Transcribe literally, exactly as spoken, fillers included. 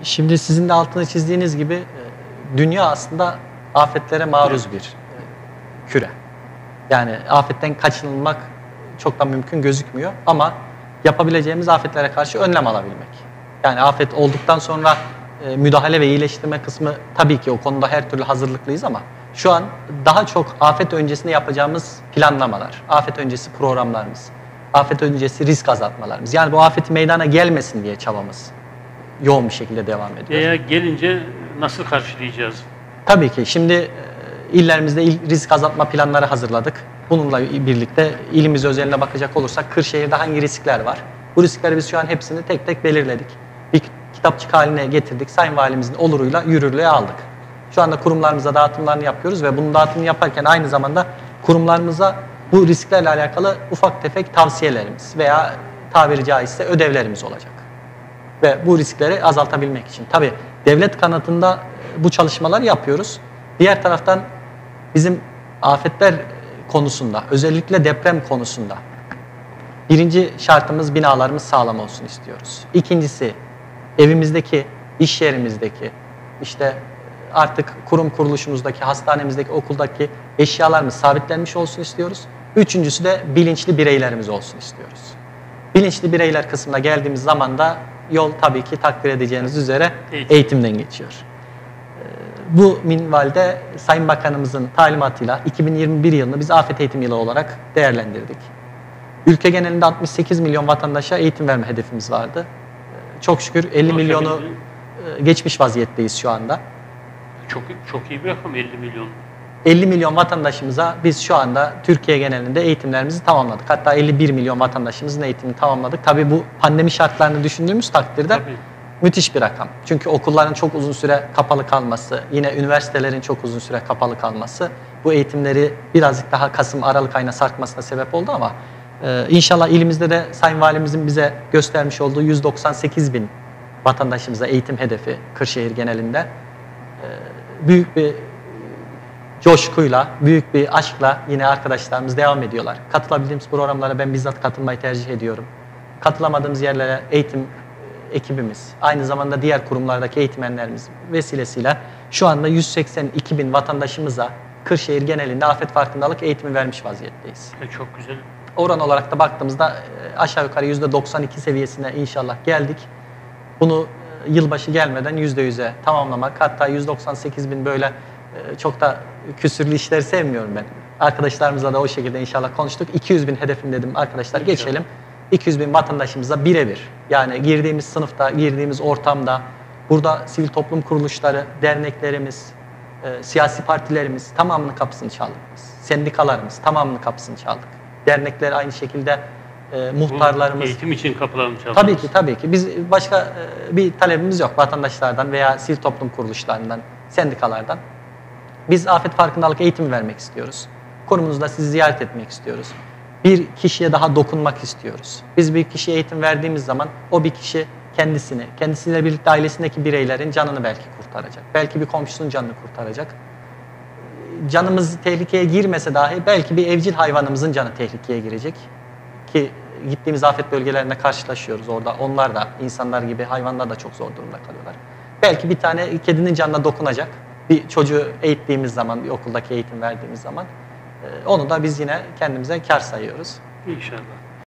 Şimdi sizin de altını çizdiğiniz gibi dünya aslında afetlere maruz bir küre. Yani afetten kaçınılmak çok da mümkün gözükmüyor ama yapabileceğimiz afetlere karşı önlem alabilmek. Yani afet olduktan sonra müdahale ve iyileştirme kısmı tabii ki o konuda her türlü hazırlıklıyız ama şu an daha çok afet öncesinde yapacağımız planlamalar, afet öncesi programlarımız, afet öncesi risk azaltmalarımız. Yani bu afeti meydana gelmesin diye çabamız yoğun bir şekilde devam ediyor. Veya gelince nasıl karşılayacağız? Tabii ki. Şimdi illerimizde il risk azaltma planları hazırladık. Bununla birlikte ilimiz özeline bakacak olursak Kırşehir'de hangi riskler var? Bu riskleri biz şu an hepsini tek tek belirledik. Bir kitapçık haline getirdik. Sayın Valimizin oluruyla yürürlüğe aldık. Şu anda kurumlarımıza dağıtımlarını yapıyoruz ve bunun dağıtımını yaparken aynı zamanda kurumlarımıza bu risklerle alakalı ufak tefek tavsiyelerimiz veya tabiri caizse ödevlerimiz olacak. Ve bu riskleri azaltabilmek için. Tabii devlet kanatında bu çalışmaları yapıyoruz. Diğer taraftan bizim afetler konusunda, özellikle deprem konusunda birinci şartımız binalarımız sağlam olsun istiyoruz. İkincisi evimizdeki, iş yerimizdeki, işte artık kurum kuruluşumuzdaki, hastanemizdeki, okuldaki eşyalarımız sabitlenmiş olsun istiyoruz. Üçüncüsü de bilinçli bireylerimiz olsun istiyoruz. Bilinçli bireyler kısmına geldiğimiz zaman da yol tabii ki takdir edeceğiniz üzere Eğitim. eğitimden geçiyor. Bu minvalde Sayın Bakanımızın talimatıyla iki bin yirmi bir yılını biz afet eğitim yılı olarak değerlendirdik. Ülke genelinde altmış sekiz milyon vatandaşa eğitim verme hedefimiz vardı. Çok şükür elli milyonu geçmiş vaziyetteyiz şu anda. Çok çok iyi bir rakam elli milyon. elli milyon vatandaşımıza biz şu anda Türkiye genelinde eğitimlerimizi tamamladık. Hatta elli bir milyon vatandaşımızın eğitimini tamamladık. Tabii bu pandemi şartlarını düşündüğümüz takdirde Tabii. müthiş bir rakam. Çünkü okulların çok uzun süre kapalı kalması, yine üniversitelerin çok uzun süre kapalı kalması bu eğitimleri birazcık daha Kasım, Aralık ayına sarkmasına sebep oldu ama e, inşallah ilimizde de Sayın Valimizin bize göstermiş olduğu yüz doksan sekiz bin vatandaşımıza eğitim hedefi Kırşehir genelinde e, büyük bir coşkuyla, büyük bir aşkla yine arkadaşlarımız devam ediyorlar. Katılabildiğimiz programlara ben bizzat katılmayı tercih ediyorum. Katılamadığımız yerlere eğitim ekibimiz, aynı zamanda diğer kurumlardaki eğitmenlerimiz vesilesiyle şu anda yüz seksen iki bin vatandaşımıza Kırşehir genelinde afet farkındalık eğitimi vermiş vaziyetteyiz. E çok güzel. Oran olarak da baktığımızda aşağı yukarı yüzde doksan iki seviyesine inşallah geldik. Bunu yılbaşı gelmeden yüzde yüze tamamlamak, hatta yüz doksan sekiz bin böyle çok da küsürlü işleri sevmiyorum ben. Arkadaşlarımızla da o şekilde inşallah konuştuk. iki yüz bin hedefim dedim arkadaşlar İnşallah. Geçelim. iki yüz bin vatandaşımıza birebir, yani girdiğimiz sınıfta, girdiğimiz ortamda, burada sivil toplum kuruluşları, derneklerimiz, e, siyasi partilerimiz tamamının kapısını çaldık biz. Sendikalarımız tamamının kapısını çaldık. Dernekler aynı şekilde e, muhtarlarımız. Bu eğitim için kapılarını çaldık. Tabii ki tabii ki. Biz başka e, bir talebimiz yok vatandaşlardan veya sivil toplum kuruluşlarından, sendikalardan. Biz afet farkındalık eğitimi vermek istiyoruz. Kurumunuzda sizi ziyaret etmek istiyoruz. Bir kişiye daha dokunmak istiyoruz. Biz bir kişiye eğitim verdiğimiz zaman o bir kişi kendisini, kendisiyle birlikte ailesindeki bireylerin canını belki kurtaracak. Belki bir komşusunun canını kurtaracak. Canımız tehlikeye girmese dahi belki bir evcil hayvanımızın canı tehlikeye girecek. Ki gittiğimiz afet bölgelerinde karşılaşıyoruz orada. Onlar da insanlar gibi hayvanlar da çok zor durumda kalıyorlar. Belki bir tane kedinin canına dokunacak. Bir çocuğu eğittiğimiz zaman, bir okuldaki eğitim verdiğimiz zaman onu da biz yine kendimize kâr sayıyoruz. İnşallah.